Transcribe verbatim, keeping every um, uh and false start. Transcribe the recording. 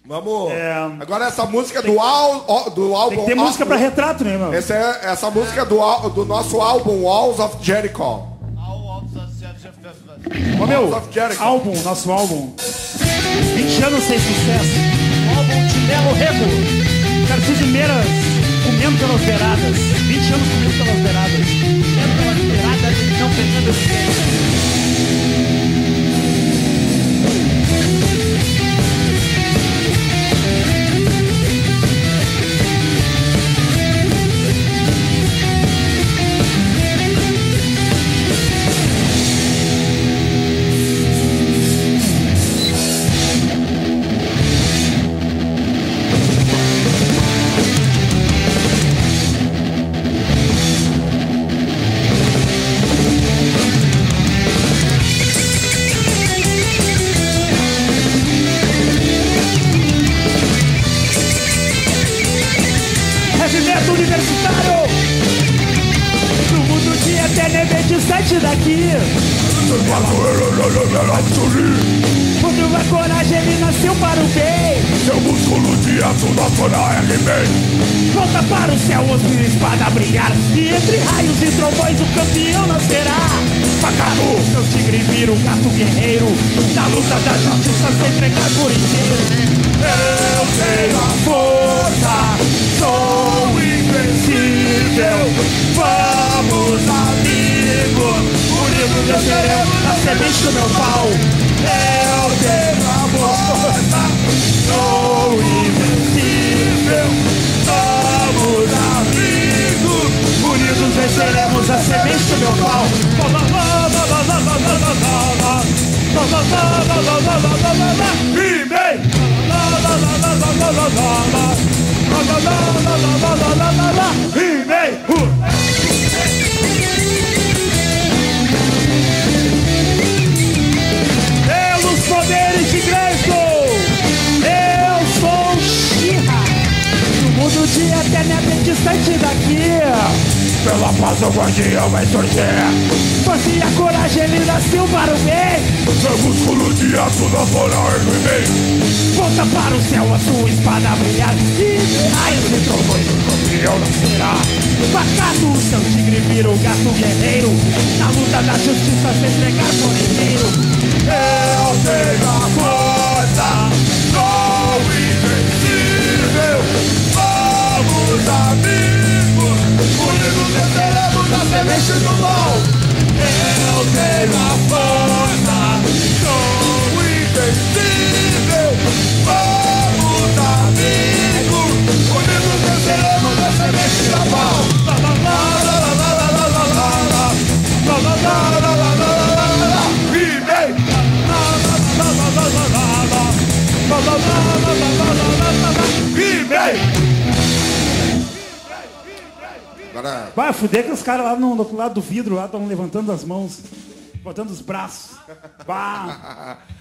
Vamos. É... Agora essa música do, al... do álbum. Tem que ter música pra retrato, né, meu? Essa, é... essa música do, al... do nosso álbum Walls of Jericho. Ô, meu, álbum, nosso álbum. vinte anos sem sucesso. Álbum de Melo Rego. Cartuzimeiras comendo pelas beiradas. vinte anos comendo pelas beiradas. Comendo pelas beiradas e não pegando ninguém. Daqui quando a coragem ele nasceu para o bem. Seu músculo de aço nacional R B. Volta para o céu, osso e espada a brilhar. E entre raios e trovões o campeão nascerá. Facado, seu tigre vira um gato guerreiro. Na luta da justiça sem entregar por inteiro. Eu tenho a força, sou invencível. Vamos, amigos, unidos venceremos a semente do meu pau. Eu tenho a força, sou invencível. Vamos, amigos, unidos venceremos a semente do meu pau. E bem! E bem! Pelos poderes de Grayskull, eu sou She-Ra. No mundo de Eternia bem distante daqui. Pela paz o guardião vai surgir. Força e a coragem ele nasceu para o bem. Seu músculo de aço nacional R B. Volta para o céu a sua espada a brilhar. E de raios e trovões o campeão nascerá. Facado o seu tigre vira o gato guerreiro. Na luta da justiça se entregar por inteiro. Eu tenho a força, sou invencível. Vamos, amigos, unidos venceremos a semente do mal. Eu tenho a força, sou invencível. Vamos, amigos, unidos venceremos a semente do mal. E bem! E bem! Agora... Vai fuder que os caras lá no, no lado do vidro lá estão levantando as mãos, botando os braços. Bah.